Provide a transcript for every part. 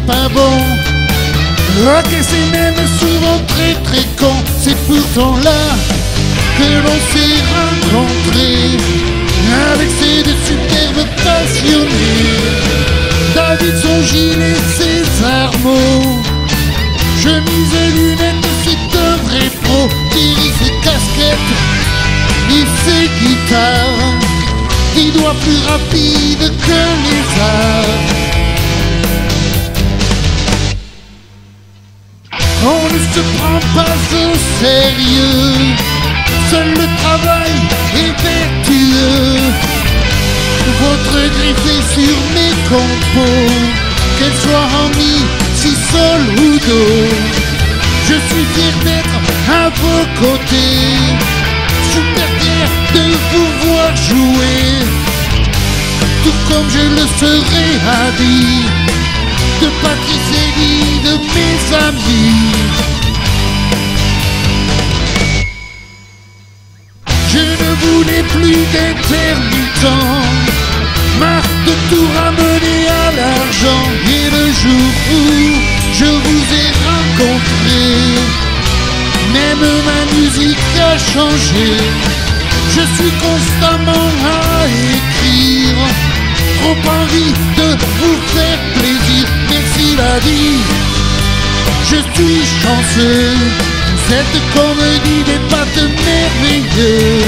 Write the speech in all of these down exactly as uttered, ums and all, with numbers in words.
pas bon. Ok, c'est même souvent très très con. C'est pourtant là que l'on s'est rencontrés, avec ces deux superbes passionnés. David son gilet, ses harmos, chemise et lunettes, c'est un vrai pro. Thierry ses casquettes et ses guitares, des doigts plus rapides que les arts. On ne se prend pas au sérieux, seul le travail est vertueux. Votre griffe est sur mes compos, qu'elle soit en mi, si, sol ou do. Je suis fier d'être à vos côtés, super fier de vous voir jouer, tout comme je le serai ravi de Patrice et Did, de mes amis. Je ne voulais plus d'intermittents, marre de tout ramener à l'argent. Et le jour où je vous ai rencontré, même ma musique a changé. Je suis constamment à écrire, trop envie de vous faire plaisir. Merci la vie, je suis chanceux, cette comédie des pâtes merveilleux.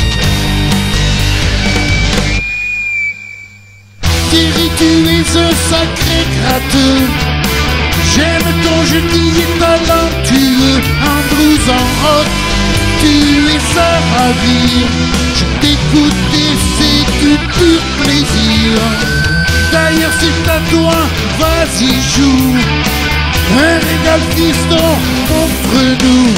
Thierry, tu es un sacré gratteux, j'aime ton jeu qui est talentueux. En blues, en rock, tu es à ravir, je t'écoute et c'est du pur plaisir. D'ailleurs c'est à toi, vas-y joue, un régal fiston entre nous.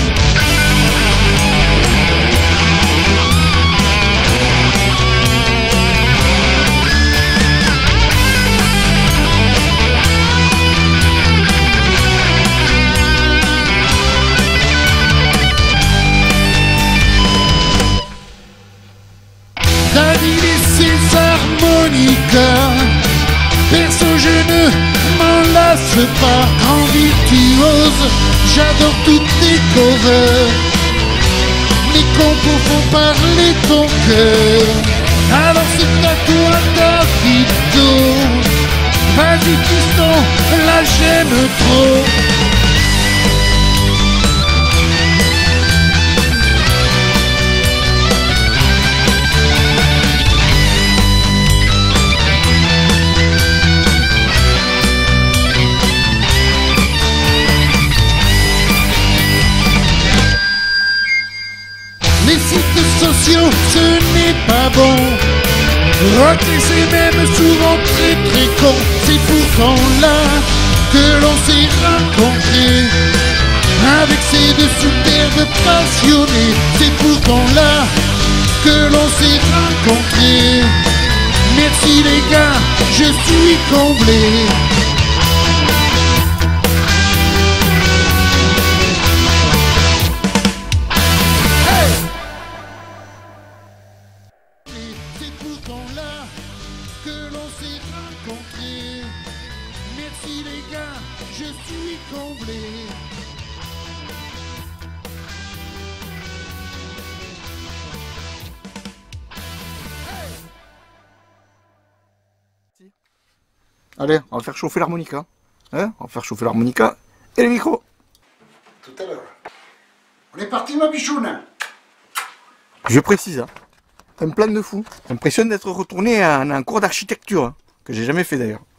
David et ses harmonicas, perso je ne m'en lasse pas. En virtuose, j'adore toutes tes covers, les compos font parler ton cœur. Alors c'est à toi Davido, vas-y piston, là j'aime trop. Les sites sociaux, ce n'est pas bon. Ok, c'est même souvent très très con. C'est pourtant là que l'on s'est rencontrés, avec ces deux superbes passionnés. C'est pourtant là que l'on s'est rencontrés. Merci les gars, je suis comblé. Merci les gars, je suis comblé. Hey! Allez, on va faire chauffer l'harmonica. Hein, on va faire chauffer l'harmonica et le micro. Tout à l'heure. On est parti ma bichoune. Je précise, hein, un plan de fou. Impressionne d'être retourné à un cours d'architecture, hein, que j'ai jamais fait d'ailleurs.